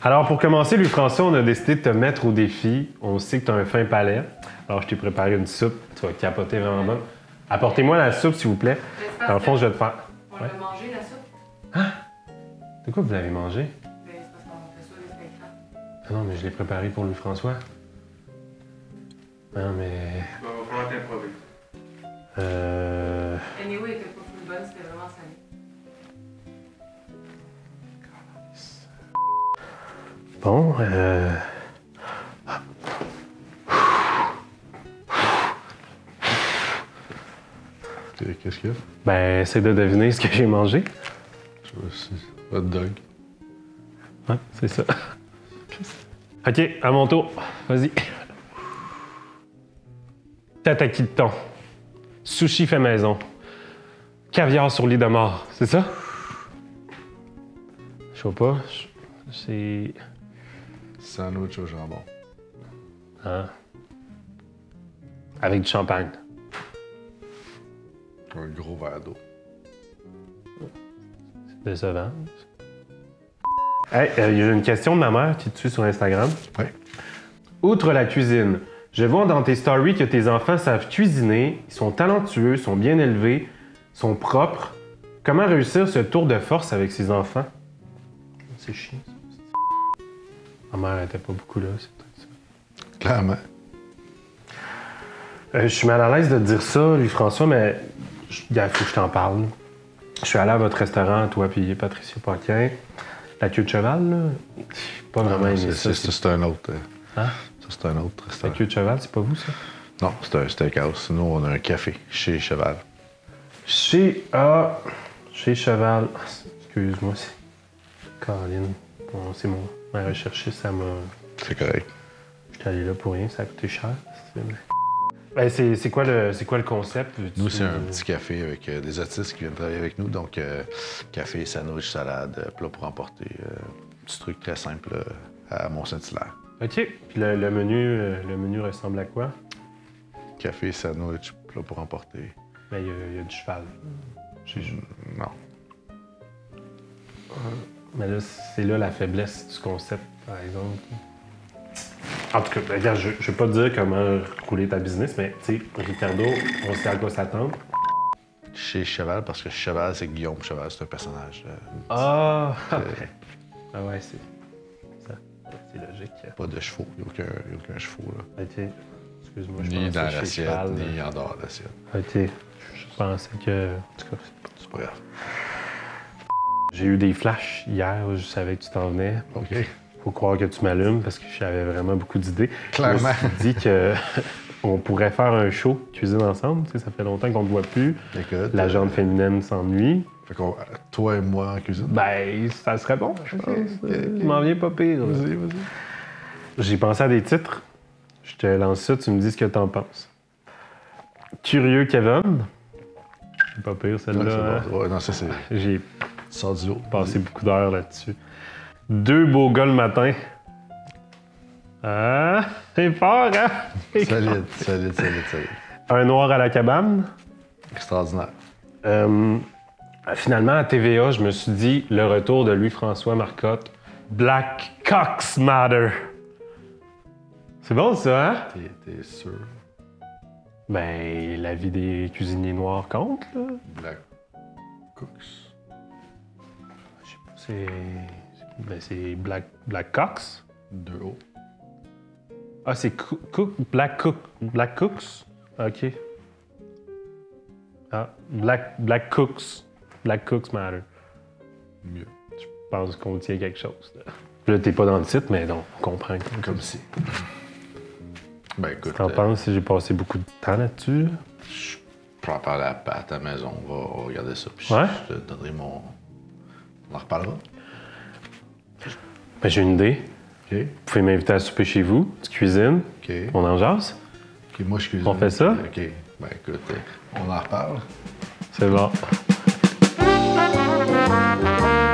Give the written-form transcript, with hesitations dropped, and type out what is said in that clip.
Alors, pour commencer, Louis-François, on a décidé de te mettre au défi. On sait que tu as un fin palais. Alors, je t'ai préparé une soupe. Tu vas capoter vraiment bonne. Apportez-moi la soupe, s'il vous plaît. Dans le fond, je vais te faire... On l'a mangé, la soupe? Hein? De quoi vous l'avez mangé? Ben, c'est parce qu'on fait ça les spectacles. Ah non, mais je l'ai préparé pour Louis-François. Non, mais... Bon, on va falloir t'improviser. Anyway, elle était pas full bonne, c'était vraiment salé. Bon, Qu'est-ce qu'il y a? ben, essaie de deviner ce que j'ai mangé. Je vois si... Hot dog. Ouais, c'est ça. OK, à mon tour. Vas-y. Tataki de thon. Sushi fait maison. Caviar sur lit de mort. C'est ça? Je sais pas. C'est... Sandwich au jambon. Hein? Avec du champagne. Un gros verre d'eau. C'est décevant. Hey, il y a une question de ma mère qui te suit sur Instagram. Oui. Outre la cuisine, je vois dans tes stories que tes enfants savent cuisiner, ils sont talentueux, sont bien élevés, sont propres. Comment réussir ce tour de force avec ses enfants? C'est chiant, ça. Ma mère n'était pas beaucoup là, c'est peut-être ça. Clairement. Je suis mal à l'aise de te dire ça, Louis-François, mais il faut que je t'en parle. Je suis allé à votre restaurant, toi puis Patricia Paquin. La queue de cheval, là, j'ai pas vraiment aimé ça. C'est un autre. Hein? Ça, c'est un autre La restaurant. queue de cheval, c'est pas vous, ça? Non, c'est un steakhouse. Nous, on a un café chez Cheval. Chez Cheval. Excuse-moi, c'est... Caroline. Bon, c'est mon... Ma recherchiste, ça m'a... C'est correct. J'étais allé là pour rien, ça a coûté cher. Ben, c'est quoi le concept? Nous, c'est un petit café avec des artistes qui viennent travailler avec nous. Donc, café, sandwich, salade, plat pour emporter. Petit truc très simple à Mont-Saint-Hilaire. OK. Puis le menu ressemble à quoi? Café, sandwich, plat pour emporter. Ben, il y a du cheval. Non. Mais là, c'est là la faiblesse du concept, par exemple. En tout cas, ben, regarde, je vais pas te dire comment rouler ta business, mais tu sais, Ricardo, on sait à quoi s'attendre. Chez Cheval, parce que Cheval, c'est Guillaume Cheval, c'est un personnage. Ah! Ah ouais, c'est logique. Pas de chevaux, il n'y a aucun chevaux. Là. OK. Excuse-moi, je Ni pensais dans chez l'assiette, Cheval, ni en dehors de l'assiette. OK. Je pensais que... En tout cas, C'est pas grave. j'ai eu des flashs hier, je savais que tu t'en venais. OK. Faut croire que tu m'allumes parce que j'avais vraiment beaucoup d'idées. Clairement. Je me suis dit que on pourrait faire un show cuisine ensemble. Tu sais, ça fait longtemps qu'on ne te voit plus. Écoute, La jante féminine s'ennuie. Fait qu'on, toi et moi en cuisine. Ben, ça serait bon, je pense. ok. Je m'en viens pas pire. là. Vas-y. J'ai pensé à des titres. Je te lance ça, tu me dis ce que t'en penses. Curieux Kevin. C'est pas pire, Ouais, celle-là. c'est bon. Ouais, non, ça, c'est... J'ai Sors du lot. passé beaucoup d'heures là-dessus. Deux beaux gars le matin. Ah, c'est fort, hein? Solide. Un noir à la cabane. Extraordinaire. Finalement, à TVA, je me suis dit le retour de Louis-François Marcotte. Black Cocks Matter. C'est bon, ça, hein? T'es sûr? Ben, la vie des cuisiniers noirs compte, là. Black Cooks. Je sais pas, c'est Black Cocks. 2 O. Ah, c'est Black Cooks? OK. Ah, Black Cooks. Black Cooks Matter. Mieux. Je pense qu'on tient quelque chose, là. Là, t'es pas dans le titre, mais non, on comprend. Comme si. Ben écoute. T'en penses si j'ai passé beaucoup de temps là-dessus? Je peux en parler à ta maison. On va regarder ça. Puis Ouais? je te donnerai mon. On en reparlera. Ben, j'ai une idée. OK. Vous pouvez m'inviter à souper chez vous. Tu cuisines. OK. On en jase. OK, moi, je cuisine. On fait ça? OK. Ben écoute, on en reparle. C'est bon.